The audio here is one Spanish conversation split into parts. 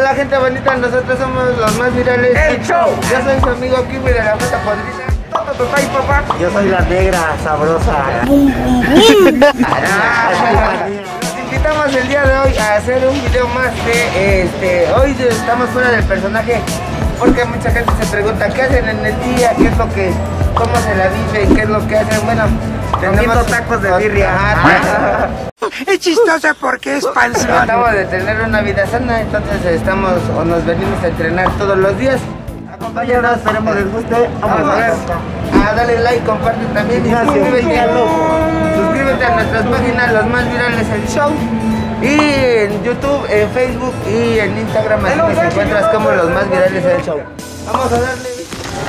Hola gente bonita, nosotros somos los más virales. El show. Yo soy su amigo Kiwi de la Flota Podrida. Papá. Yo soy la negra sabrosa. Los invitamos el día de hoy a hacer un video más de hoy estamos fuera del personaje porque mucha gente se pregunta qué hacen en el día, qué es lo que, cómo se la viven, qué es lo que hacen. Bueno, tenemos tacos de birria. Es chistosa porque es panzón. Tratamos de tener una vida sana, entonces estamos o nos venimos a entrenar todos los días. Acompáñanos, esperemos les guste. Vamos a ver. Dale like, comparte también y suscríbete a nuestras páginas, los más virales el show. Y en YouTube, en Facebook y en Instagram así nos encuentras como los más virales el show. Vamos a darle.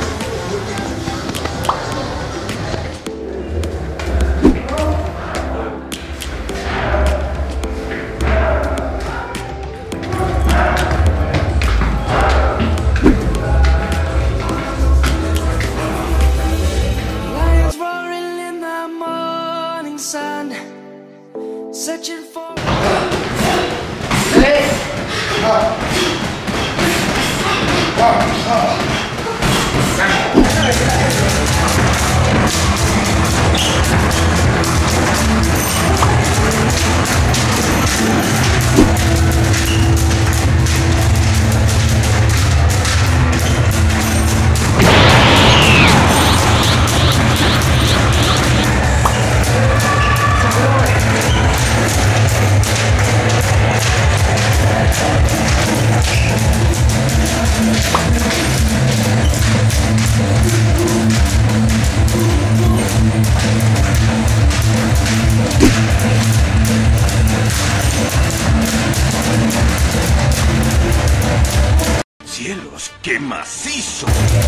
Searching for ¡Cielos, qué macizo!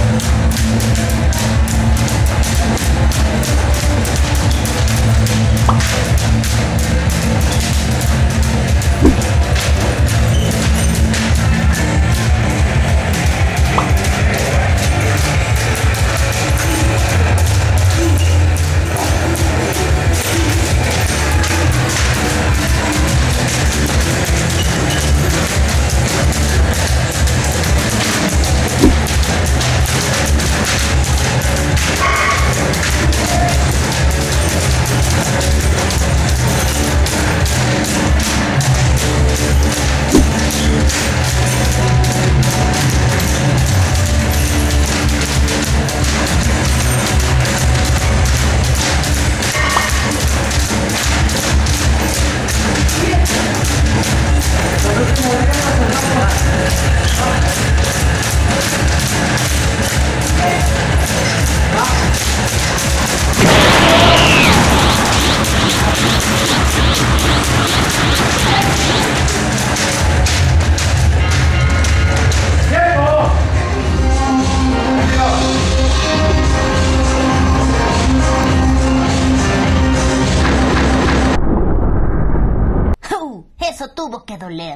Eso tuvo que doler.